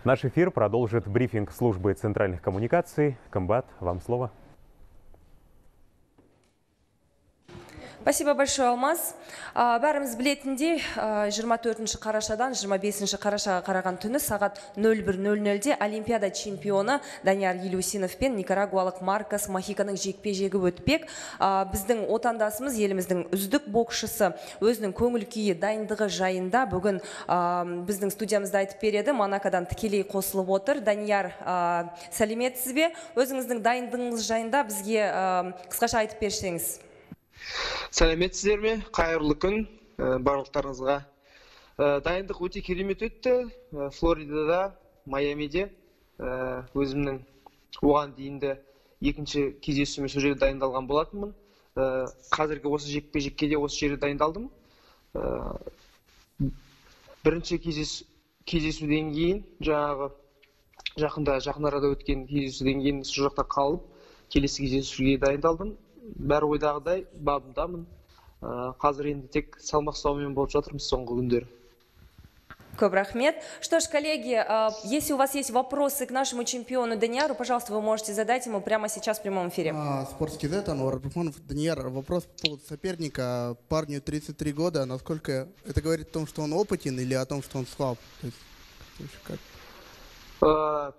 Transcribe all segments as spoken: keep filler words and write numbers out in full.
Наш эфир продолжит брифинг службы центральных коммуникаций. Комбат, вам слово. Спасибо большое, Алмаз. Бәріміз білетіндей, жиырма төртінші қарашадан жиырма бесінші қарашаға қараған түні сағат нөл бір нөл нөлде Олимпиада чемпионы Данияр Елеусинов пен никарагуалық Маркос Махиканың жекпе-жегі өтпек. Біздің отандасымыз, еліміздің үздік боксшысы өзінің көңіл күйі дайындығы жайында бүгін біздің студиямызда айтып береді. Монакодан тікелей қосылып отыр. Данияр, сәлеметсіз бе? Өзіңіздің дайындығыңыз жайында бізге қысқаша айтып берсеңіз. Сәлеметсіздер ме? Қайырлы күн барлықтарыңызға. Дайындық өте керемет өтті. Флоридада, Майамиде өзімнің оған дейінді екінші кездесуіме сол жерде дайындалған болатынмын. Қазіргі осы жекпе-жекке де осы жерде дайындалдым. Бірінші кездесуден кейін, жаңағы жақында жақын арада өткен кездесуден кейін сол жақта қалып, келесі кездесуге дайындалдым. Бәрі ойдағыдай бабымдамын. Қазір енді тек салмақ ұстаумен болып жатырмыз соңғы күндері. Көп рахмет. Что ж, коллеги, если у вас есть вопросы к нашему чемпиону Данияру, пожалуйста, вы можете задать ему прямо сейчас в прямом эфире. Спортский зет, Анвар Абдрахманов. Данияр, вопрос по поводу соперника. Парню тридцать три года. Насколько это говорит о том, что он опытен, или о том, что он слаб? То есть, как? А,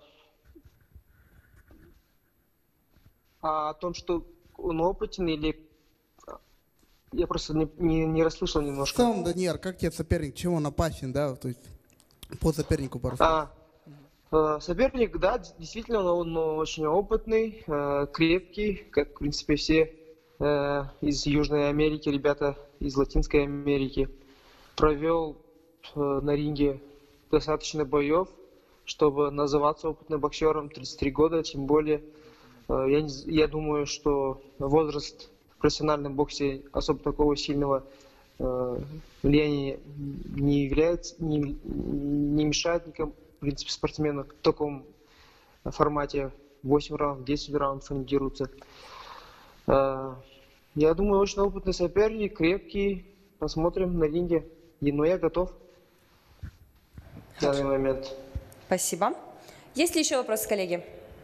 о том, что он опытен, или... Я просто не, не, не расслышал немножко. В целом, Данияр, как тебе соперник? Чем он опасен, да? То есть, по сопернику пару слов. А, соперник, да, действительно, он, он очень опытный, крепкий, как, в принципе, все из Южной Америки, ребята из Латинской Америки. Провел на ринге достаточно боев, чтобы называться опытным боксером. тридцать три года, тем более. Я, я думаю, что возраст в профессиональном боксе особо такого сильного э, влияния не является, не, не мешает никому, в принципе, спортсмену в таком формате восемь раундов, десять раундов они дерутся. Э, я думаю, очень опытный соперник, крепкий. Посмотрим на ринге. Но я готов в данный момент. Спасибо. Есть ли еще вопросы, коллеги?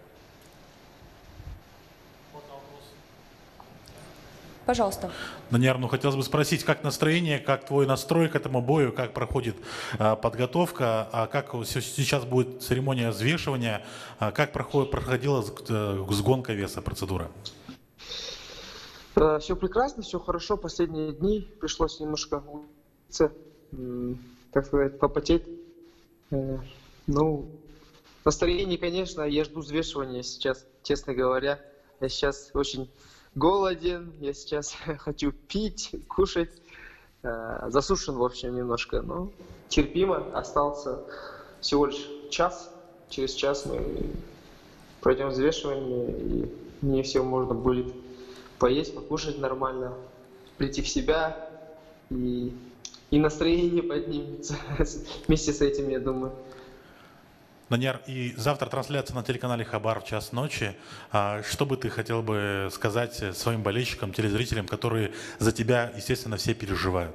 Пожалуйста. Данияр, ну хотелось бы спросить, как настроение, как твой настрой к этому бою, как проходит а, подготовка, а как сейчас будет церемония взвешивания, а как проходит, проходила сгонка веса, процедура? Все прекрасно, все хорошо. Последние дни пришлось немножко учиться, так сказать, попотеть. Ну, настроение, конечно, я жду взвешивания сейчас, честно говоря. Я сейчас очень голоден, я сейчас хочу пить, кушать. Засушен, в общем, немножко, но терпимо. Остался всего лишь час. Через час мы пройдем взвешивание, и мне все можно будет поесть, покушать нормально, прийти в себя, и, и настроение поднимется вместе с этим, я думаю. Данияр, и завтра трансляция на телеканале Хабар в час ночи. Что бы ты хотел бы сказать своим болельщикам, телезрителям, которые за тебя, естественно, все переживают?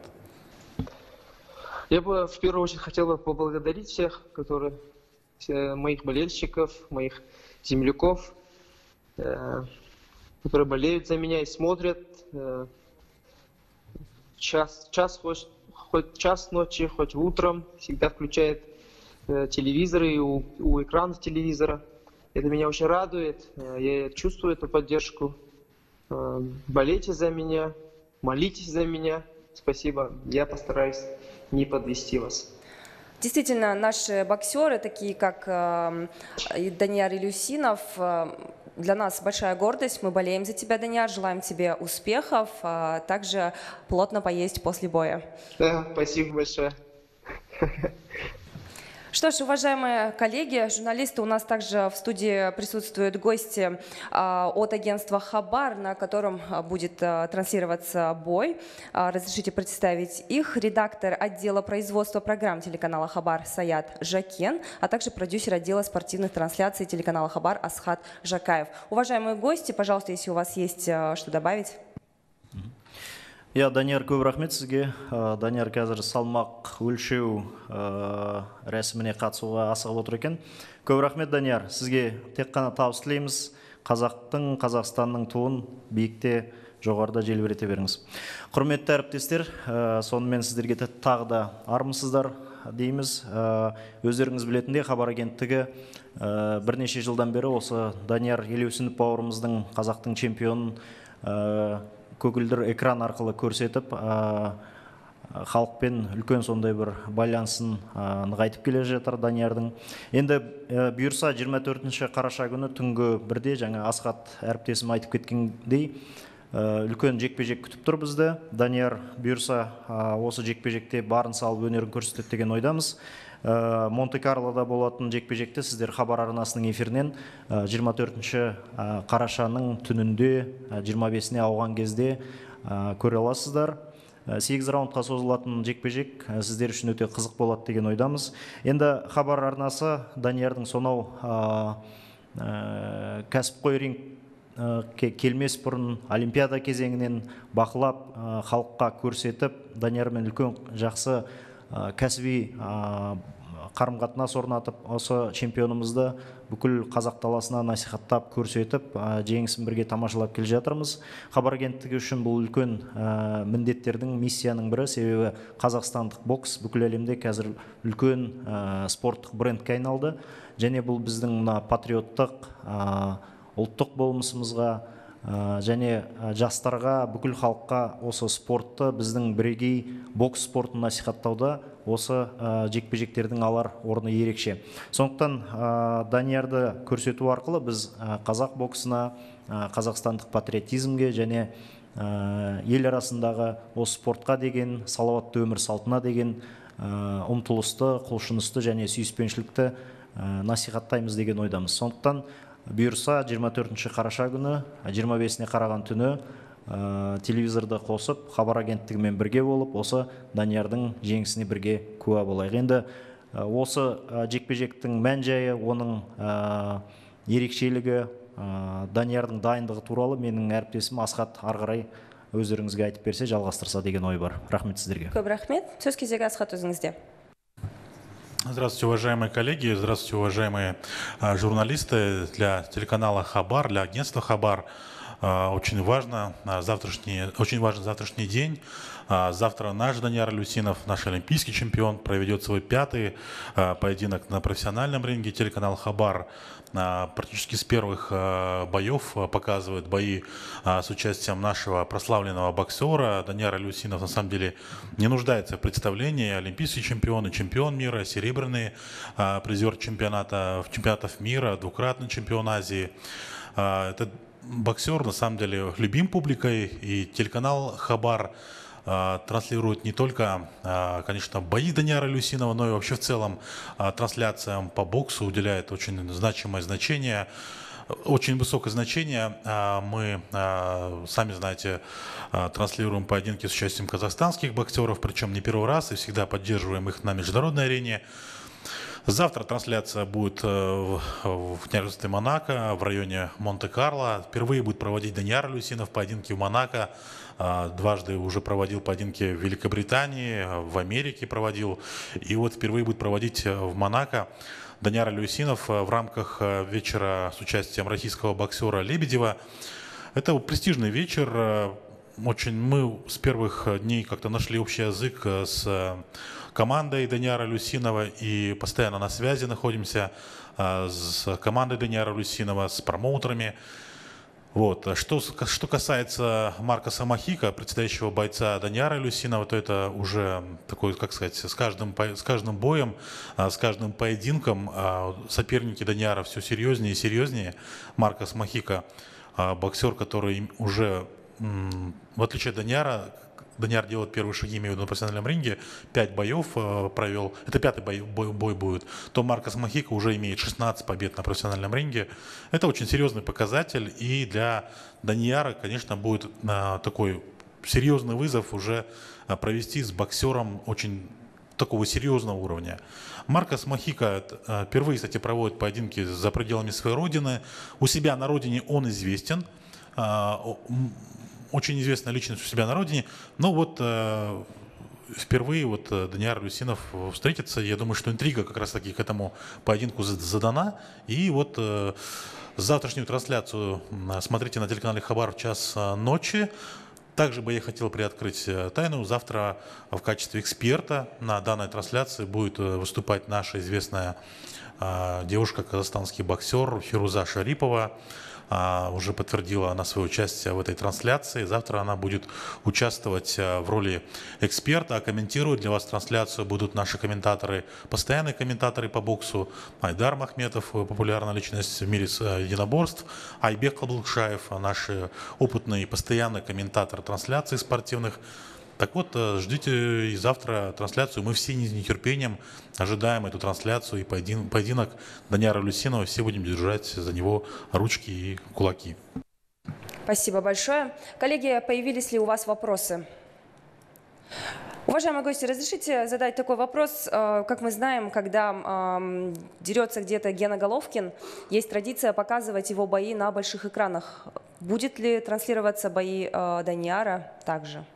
Я бы в первую очередь хотел бы поблагодарить всех, которые, моих болельщиков, моих земляков, которые болеют за меня и смотрят. Час, час хоть, хоть час ночи, хоть утром, всегда включает телевизоры и у, у экранов телевизора. Это меня очень радует. Я чувствую эту поддержку. Болейте за меня, молитесь за меня. Спасибо. Я постараюсь не подвести вас. Действительно, наши боксеры, такие как Данияр Елеусинов, для нас большая гордость. Мы болеем за тебя, Данияр, желаем тебе успехов, а также плотно поесть после боя. Да, спасибо большое. Что ж, уважаемые коллеги, журналисты, у нас также в студии присутствуют гости а, от агентства Хабар, на котором будет а, транслироваться бой. А, разрешите представить их. Редактор отдела производства программ телеканала Хабар Саят Жакен, а также продюсер отдела спортивных трансляций телеканала Хабар Асхат Жакаев. Уважаемые гости, пожалуйста, если у вас есть а, что добавить. Я Данияр, көп рахмет сізге. Данияр қазір салмақ өлшеу рәсіміне қатысуға асығып отыр екен. Көп рахмет, Данияр. Сізге тек қана табыс тілейміз. Қазақтың, Қазақстанның туын биікте, жоғарыда желбірете беріңіз. Құрметті әріптестер, сонымен сіздерге тағы да армысыздар дейміз. Өздеріңіз білетіндей, хабар агенттігі бірнеше жылдан бері осы Данияр Елеусінов бауырымыздың қазақтың чемпионын көгілдір экран арқылы көрсетіп, халықпен үлкен сондай бір байланысын нығайтып келе жатыр Даниярдың. Енді бұйырса жиырма төртінші қараша күні түнгі бірде, жаңа Асхат әріптесім айтып кеткендей, үлкен жекпе-жек күтіп тұр бізді. Данияр бұйырса осы жекпе-жекте барын салып өнерін көрсетеді деген ойдамыз. Монте-Карлода болатын жекпе-жекті сіздер хабар арнасының эфирінен жиырма төртінші қарашаның түнінде жиырма бесіне ауған кезде көре аласыздар. сегіз раундқа созылатын жекпе-жек сіздер үшін өте қызық болады деген ойдамыз. Енді хабар арнасы Даниярдың сонау кәсіпқой ринг келмес бұрын Олимпиада кезеңінен бақылап, халыққа көрсетіп, Даниярмен үлкен жақсы кәсіби қарым-қатынас орнатып, осы чемпионымызды бүкіл қазақ даласына насихаттап, көрсетіп, жеңісін бірге тамашалап келе жатырмыз. Хабар агенттігі үшін бұл үлкен міндеттердің, миссияның бірі, себебі қазақстандық бокс бүкіл әлемде қазір үлкен спорттық брендке айналды. Және бұл біздің патриоттық, ұлттық болмысымызға және жастарға, бүкіл халыққа осы спортты, біздің бірегей бокс спортын насихаттауда осы жекпе-жектердің алар орны ерекше. Сондықтан Даниярды көрсету арқылы біз қазақ боксына, қазақстандық патриотизмге және ел арасындағы осы спортқа деген, салауатты өмір салтына деген ұмтылысты, құлшынысты және сүйіспеншілікті насихаттаймыз деген ойдамыз. Сондықтан бұйырса жиырма төртінші қараша күні жиырма бесіне қараған түні телевизорды қосып, хабар агенттігімен бірге болып, осы Даниярдың жеңісіне бірге куә болайық. Енді осы жекпе-жектің мән-жайы, оның ерекшелігі, Даниярдың дайындығы туралы менің әріптесім Асхат ары қарай өздеріңізге айтып берсе, жалғастырса деген ой бар. Рахмет сіздерге. Көп рахмет. Сөз кезегі Асхат өзіңізде. Здравствуйте, уважаемые коллеги, здравствуйте, уважаемые журналисты. Для телеканала Хабар, для агентства Хабар очень важно завтрашний, очень важен завтрашний день. Завтра наш Данияр Элеусинов, наш олимпийский чемпион, проведет свой пятый поединок на профессиональном ринге. Телеканал Хабар практически с первых боев показывает бои с участием нашего прославленного боксера. Данияр Элеусинов на самом деле не нуждается в представлении. Олимпийский чемпион и чемпион мира, серебряный призер чемпионата, чемпионатов мира, двукратный чемпион Азии. Этот боксер на самом деле любим публикой, и телеканал Хабар транслирует не только, конечно, бои Данияра Элеусинова, но и вообще в целом трансляциям по боксу уделяет очень значимое значение, очень высокое значение. Мы, сами знаете, транслируем поединки с участием казахстанских боксеров, причем не первый раз, и всегда поддерживаем их на международной арене. Завтра трансляция будет в княжестве Монако, в районе Монте-Карло. Впервые будет проводить Данияр Элеусинов поединки в Монако. Дважды уже проводил поединки в Великобритании, в Америке проводил. И вот впервые будет проводить в Монако Данияр Элеусинов в рамках вечера с участием российского боксера Лебедева. Это престижный вечер. Очень мы с первых дней как-то нашли общий язык с командой Данияра Элеусинова и постоянно на связи находимся с командой Данияра Элеусинова, с промоутерами. Вот. Что, что касается Маркоса Махика, предстоящего бойца Данияра Элеусинова, то это уже такой, как сказать, с каждым, с каждым боем, с каждым поединком соперники Данияра все серьезнее и серьезнее. Маркос Махика, боксер, который уже, в отличие от Данияра, Данияр делает первые шаги, имею в виду, на профессиональном ринге, пять боев э, провел, это пятый бой, бой, бой будет, то Маркос Махика уже имеет шестнадцать побед на профессиональном ринге. Это очень серьезный показатель, и для Данияра, конечно, будет э, такой серьезный вызов уже э, провести с боксером очень такого серьезного уровня. Маркос Махика э, впервые, кстати, проводит поединки за пределами своей родины. У себя на родине он известен. Э, очень известная личность у себя на родине. Но вот э, впервые вот Данияр Люсинов встретится. Я думаю, что интрига как раз-таки к этому поединку задана. И вот э, завтрашнюю трансляцию смотрите на телеканале Хабар в час ночи. Также бы я хотел приоткрыть тайну. Завтра в качестве эксперта на данной трансляции будет выступать наша известная э, девушка, казахстанский боксер Фируза Шарипова. А, уже подтвердила она свое участие в этой трансляции. Завтра она будет участвовать а, в роли эксперта, а комментируют для вас трансляцию будут наши комментаторы, постоянные комментаторы по боксу. Айдар Махметов, популярная личность в мире единоборств, Айбек Каблыкшаев, наш опытный и постоянный комментатор трансляций спортивных. Так вот, ждите и завтра трансляцию. Мы все с нетерпением ожидаем эту трансляцию и поедин, поединок Данияра Люсинова. Все будем держать за него ручки и кулаки. Спасибо большое. Коллеги, появились ли у вас вопросы? Уважаемые гости, разрешите задать такой вопрос. Как мы знаем, когда э, дерется где-то Гена Головкин, есть традиция показывать его бои на больших экранах. Будет ли транслироваться бои э, Данияра также?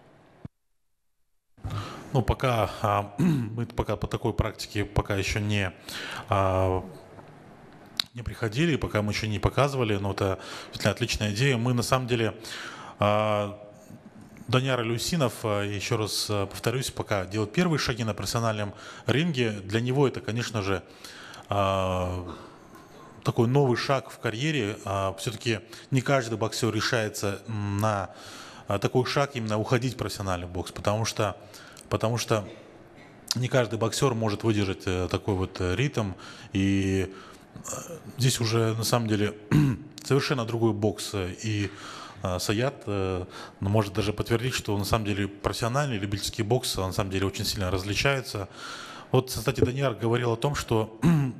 Ну, пока а, мы пока по такой практике пока еще не, а, не приходили, пока мы еще не показывали, но это отличная идея. Мы на самом деле, а, Данияр Люсинов, еще раз повторюсь, пока делает первые шаги на профессиональном ринге, для него это, конечно же, а, такой новый шаг в карьере. А, все-таки не каждый боксер решается на такой шаг, именно уходить в профессиональный бокс, потому что Потому что не каждый боксер может выдержать такой вот ритм. И здесь уже на самом деле совершенно другой бокс. И Саят может даже подтвердить, что на самом деле профессиональный любительский бокс на самом деле очень сильно различается. Вот, кстати, Данияр говорил о том, что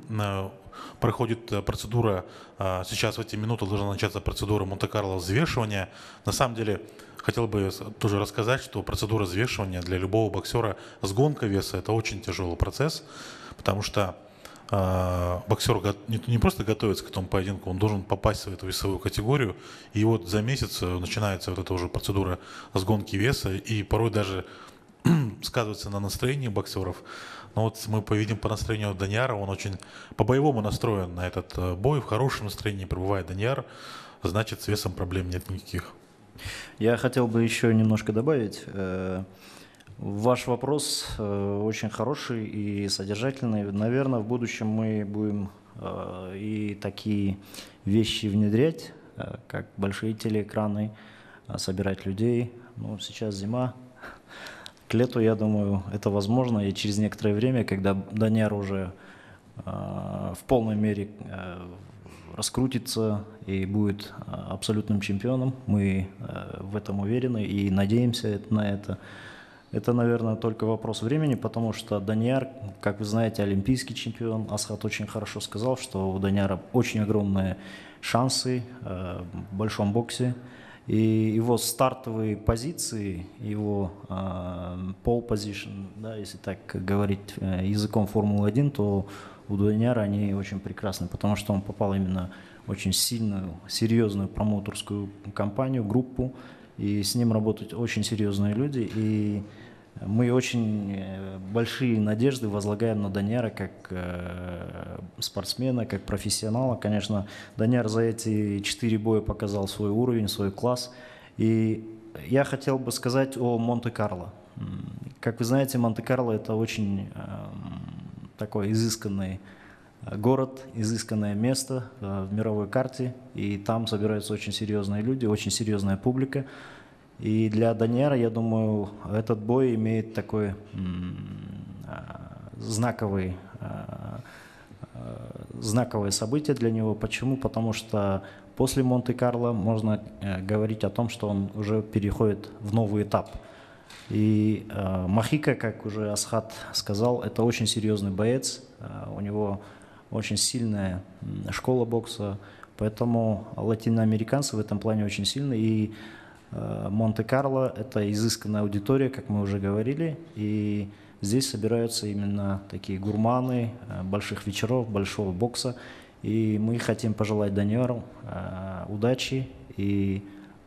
проходит процедура, сейчас в эти минуты должна начаться процедура Монте-Карло взвешивания. На самом деле, хотел бы тоже рассказать, что процедура взвешивания для любого боксера с гонкой веса – это очень тяжелый процесс, потому что э, боксер не, не просто готовится к этому поединку, он должен попасть в эту весовую категорию. И вот за месяц начинается вот эта уже процедура сгонки веса, и порой даже сказывается на настроении боксеров. Но вот мы повидим по настроению Данияра, он очень по-боевому настроен на этот бой, в хорошем настроении пребывает Данияр, значит, с весом проблем нет никаких. Я хотел бы еще немножко добавить. Ваш вопрос очень хороший и содержательный. Наверное, в будущем мы будем и такие вещи внедрять, как большие телеэкраны, собирать людей. Ну, сейчас зима. К лету, я думаю, это возможно. И через некоторое время, когда Данияр уже в полной мере раскрутится и будет абсолютным чемпионом. Мы в этом уверены и надеемся на это. Это, наверное, только вопрос времени, потому что Данияр, как вы знаете, олимпийский чемпион. Асхат очень хорошо сказал, что у Данияра очень огромные шансы в большом боксе. И его стартовые позиции, его pole position, да, если так говорить языком Формулы один, то у Данияра они очень прекрасны, потому что он попал именно в очень сильную, серьезную промоутерскую компанию, группу, и с ним работают очень серьезные люди, и мы очень большие надежды возлагаем на Данияра как спортсмена, как профессионала. Конечно, Данияр за эти четыре боя показал свой уровень, свой класс, и я хотел бы сказать о Монте-Карло. Как вы знаете, Монте-Карло – это очень такой изысканный город, изысканное место в мировой карте, и там собираются очень серьезные люди, очень серьезная публика. И для Данияра, я думаю, этот бой имеет такой знаковый, знаковое событие для него. Почему? Потому что после Монте-Карло можно говорить о том, что он уже переходит в новый этап. И э, Махика, как уже Асхат сказал, это очень серьезный боец, э, у него очень сильная школа бокса, поэтому латиноамериканцы в этом плане очень сильны. И э, Монте-Карло – это изысканная аудитория, как мы уже говорили, и здесь собираются именно такие гурманы э, больших вечеров, большого бокса. И мы хотим пожелать Данияру э, удачи и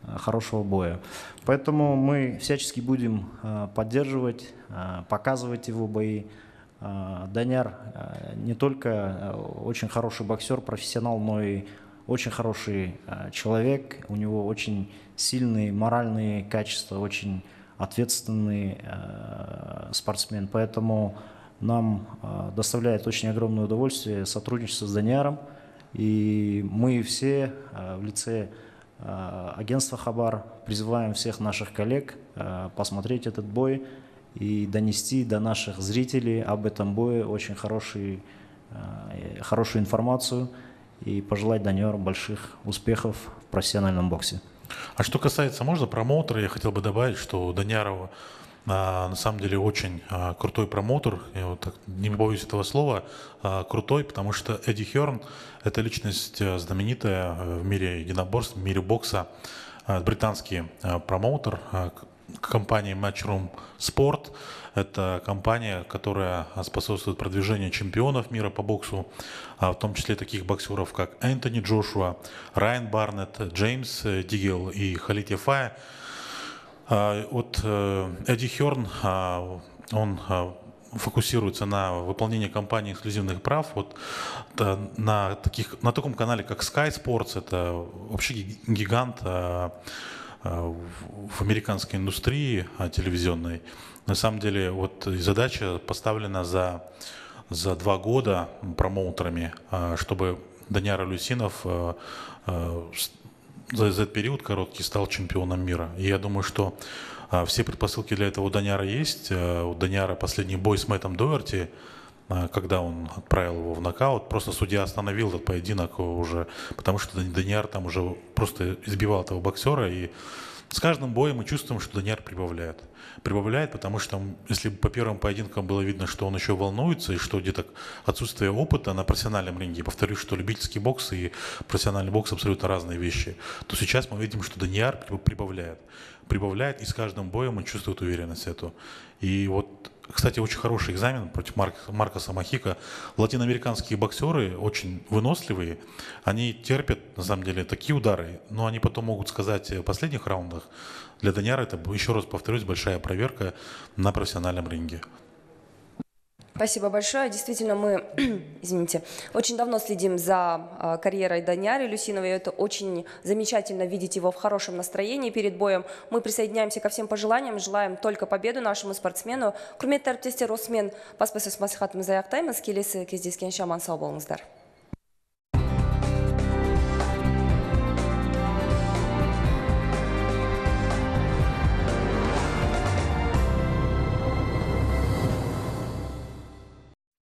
хорошего боя. Поэтому мы всячески будем поддерживать, показывать его бои. Данияр не только очень хороший боксер, профессионал, но и очень хороший человек. У него очень сильные моральные качества, очень ответственный спортсмен. Поэтому нам доставляет очень огромное удовольствие сотрудничество с Данияром. И мы все в лице агентства Хабар призываем всех наших коллег посмотреть этот бой и донести до наших зрителей об этом бое очень хороший, хорошую информацию и пожелать Данияру больших успехов в профессиональном боксе. А что касается, можно, промоутера, я хотел бы добавить, что у Даниярова а, на самом деле очень а, крутой промоутер, я вот так, не боюсь этого слова, а, крутой, потому что Эдди Хёрн – это личность знаменитая в мире единоборств, в мире бокса, а, британский а, промоутер а, компании Matchroom Sport. Это компания, которая способствует продвижению чемпионов мира по боксу, в том числе таких боксеров, как Энтони Джошуа, Райан Барнетт, Джеймс Дигел и Халид Яффай. Вот Эдди Хёрн, он фокусируется на выполнении компании эксклюзивных прав. Вот на, таких, на таком канале, как Sky Sports, это вообще гигант в американской индустрии телевизионной. На самом деле, вот задача поставлена за, за два года промоутерами, чтобы Данияр Алюсинов за, за этот период короткий стал чемпионом мира. И я думаю, что все предпосылки для этого у Данияра есть. У Данияра последний бой с Мэттом Доерти, когда он отправил его в нокаут, просто судья остановил этот поединок уже, потому что Данияр там уже просто избивал этого боксера, и с каждым боем мы чувствуем, что Данияр прибавляет. Прибавляет, потому что если по первым поединкам было видно, что он еще волнуется, и что где-то отсутствие опыта на профессиональном ринге, повторюсь, что любительский бокс и профессиональный бокс абсолютно разные вещи, то сейчас мы видим, что Данияр прибавляет. Прибавляет, и с каждым боем он чувствует уверенность эту. И вот, кстати, очень хороший экзамен против Марк, Маркоса Махика. Латиноамериканские боксеры очень выносливые, они терпят, на самом деле, такие удары, но они потом могут сказать в последних раундах. Для Данияра это, еще раз повторюсь, большая проверка на профессиональном ринге. Спасибо большое. Действительно, мы, извините, очень давно следим за э, карьерой Данияра Люсинова, и это очень замечательно видеть его в хорошем настроении перед боем. Мы присоединяемся ко всем пожеланиям, желаем только победу нашему спортсмену. Құрметті әріптестер, осымен баспасөз мәслихатымызды аяқтаймыз. Келесі кездескенше аман сау болыңыздар.